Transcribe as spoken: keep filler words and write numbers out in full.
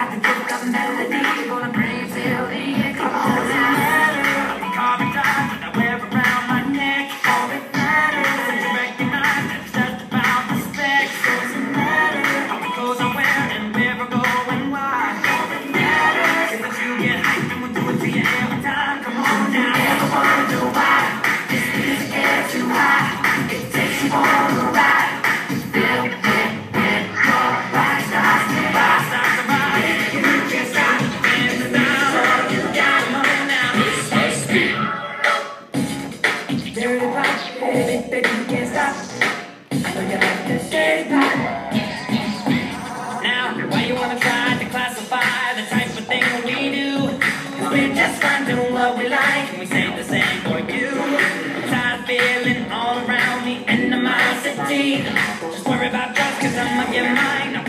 got the gift of melody. We're gonna bring till the end. Come on now. I'm carving time that I wear around my neck. All it matters is you recognize it's just about the specs. Doesn't matter how the clothes I wear and where I go and why. All it matters is that you get hyped and we'll do it to you every time. Come on now. You never wonder why this music gets too high. It takes you on the ride. Feel it when your body starts to rise. Starts to rise. You can't stop. Dance now. So you got money now. This must be dirty pop, baby, baby, you can't stop. I know you like this dirty pop. Now, why you wanna try to classify the type of thing we do? 'Cause we're just fine doing what we like, and we say the same for you. I'm tired of feeling all around the animosity. Just worry about drugs, 'cause I'm on your mind.